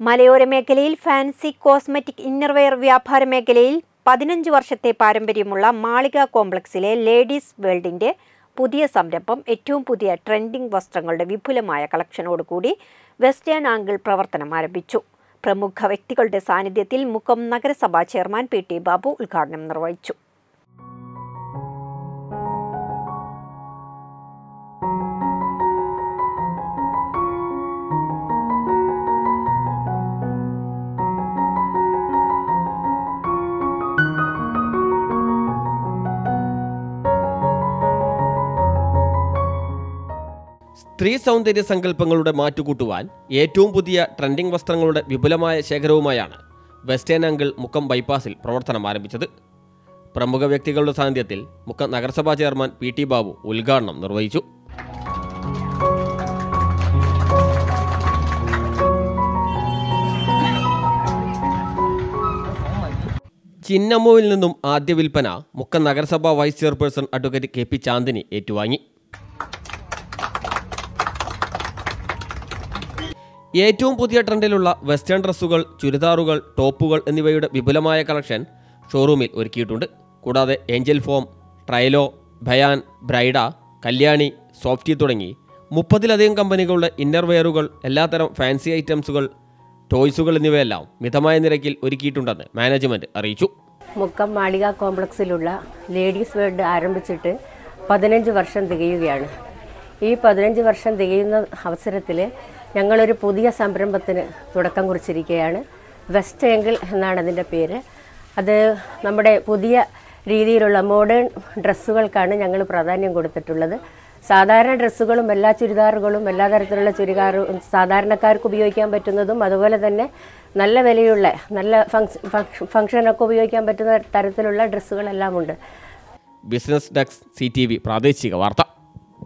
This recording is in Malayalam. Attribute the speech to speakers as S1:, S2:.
S1: മലയോര മേഖലയിൽ ഫാൻസി കോസ്മെറ്റിക് ഇന്നർവെയർ വ്യാപാര മേഖലയിൽ 15 വർഷത്തെ പാരമ്പര്യമുള്ള മാളിക കോംപ്ലക്സിലെ ലേഡീസ് വേൾഡിന്റെ പുതിയ സംരംഭം ഏറ്റവും പുതിയ ട്രെൻഡിംഗ് വസ്ത്രങ്ങളുടെ വിപുലമായ കളക്ഷനോടുകൂടി വെസ്റ്റേൺ ആംഗിൾ പ്രവർത്തനം ആരംഭിച്ചു. പ്രമുഖ വ്യക്തികളുടെ സാന്നിധ്യത്തിൽ മുക്കം നഗരസഭാ ചെയർമാൻ PT ബാബു ഉദ്ഘാടനം നിർവഹിച്ചു.
S2: സ്ത്രീ സൗന്ദര്യ സങ്കല്പങ്ങളുടെ മാറ്റുകൂട്ടുവാൻ ഏറ്റവും പുതിയ ട്രെൻഡിംഗ് വസ്ത്രങ്ങളുടെ വിപുലമായ ശേഖരവുമായാണ് വെസ്റ്റേൺ ആംഗിൾ മുക്കം ബൈപ്പാസിൽ പ്രവർത്തനം ആരംഭിച്ചത്. പ്രമുഖ വ്യക്തികളുടെ സാന്നിധ്യത്തിൽ മുക്കം നഗരസഭാ ചെയർമാൻ PT ബാബു ഉദ്ഘാടനം നിർവഹിച്ചു. ചിന്നമ്മുവിൽ നിന്നും ആദ്യ വിൽപ്പന മുക്കം നഗരസഭാ vice chairperson advocate KP Chandini ഏറ്റുവാങ്ങി. ഏറ്റവും പുതിയ ട്രെൻഡിലുള്ള വെസ്റ്റേൺ ഡ്രസ്സുകൾ, ചുരിദാറുകൾ, ടോപ്പുകൾ എന്നിവയുടെ വിപുലമായ കളക്ഷൻ ഷോറൂമിൽ ഒരുക്കിയിട്ടുണ്ട്. കൂടാതെ ഏഞ്ചൽ ഫോം, ട്രൈലോ, ഭയാൻ, ബ്രൈഡ, കല്യാണി, സോഫ്റ്റി തുടങ്ങി 30-ലധികം കമ്പനികളുടെ ഇന്നർവെയറുകൾ, എല്ലാത്തരം ഫാൻസി ഐറ്റംസുകൾ, ടോയ്സുകൾ എന്നിവയെല്ലാം മിതമായ നിരക്കിൽ ഒരുക്കിയിട്ടുണ്ടെന്ന് മാനേജ്മെന്റ് അറിയിച്ചു.
S3: മുക്കം മാളിക കോംപ്ലക്സിലുള്ള ലേഡീസ് വേൾഡ് ആരംഭിച്ചിട്ട് 15 വർഷം തികയുകയാണ്. ഈ 15 വർഷം തികയുന്ന അവസരത്തിൽ ഞങ്ങളൊരു പുതിയ സംരംഭത്തിന് തുടക്കം കുറിച്ചിരിക്കുകയാണ്. വെസ്റ്റ് ആംഗിൾ എന്നാണ് അതിൻ്റെ പേര്. അത് നമ്മുടെ പുതിയ രീതിയിലുള്ള മോഡേൺ ഡ്രസ്സുകൾക്കാണ് ഞങ്ങൾ പ്രാധാന്യം കൊടുത്തിട്ടുള്ളത്. സാധാരണ ഡ്രസ്സുകളും എല്ലാ ചുരിദാറുകളും എല്ലാ തരത്തിലുള്ള ചുരിദാറും സാധാരണക്കാർക്ക് ഉപയോഗിക്കാൻ പറ്റുന്നതും അതുപോലെ തന്നെ നല്ല വിലയുള്ള നല്ല ഫംഗ്ഷനൊക്കെ ഉപയോഗിക്കാൻ പറ്റുന്ന തരത്തിലുള്ള ഡ്രസ്സുകളെല്ലാം ഉണ്ട്.
S2: ബിസിനസ് ഡെസ്ക് CTV പ്രാദേശിക വാർത്ത.